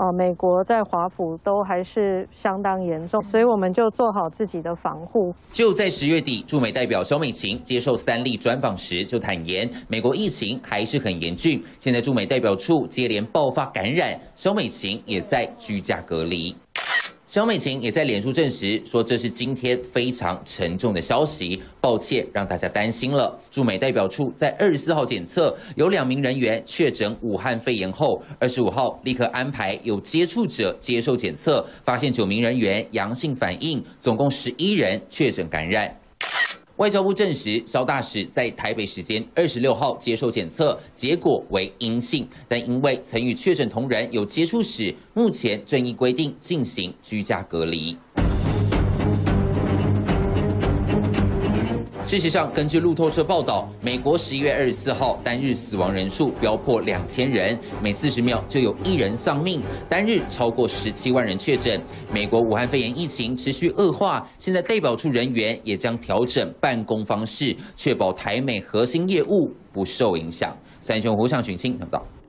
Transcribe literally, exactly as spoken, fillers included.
呃，美国在华府都还是相当严重，所以我们就做好自己的防护。 就在十月底，驻美代表萧美琴接受三立专访时就坦言，美国疫情还是很严峻，现在驻美代表处接连爆发感染，萧美琴也在居家隔离。 萧美琴也在脸书证实说，这是今天非常沉重的消息，抱歉让大家担心了。驻美代表处在二十四号检测有两名人员确诊武汉肺炎后，二十五号立刻安排有接触者接受检测，发现九名人员阳性反应，总共十一人确诊感染。 外交部证实，萧大使在台北时间二十六号接受检测，结果为阴性，但因为曾与确诊同仁有接触史，目前正依规定进行居家隔离。 事实上，根据路透社报道，美国十一月二十四号单日死亡人数飙破两千人，每四十秒就有一人丧命，单日超过十七万人确诊。美国武汉肺炎疫情持续恶化，现在代表处人员也将调整办公方式，确保台美核心业务不受影响。三雄胡尚群清报道。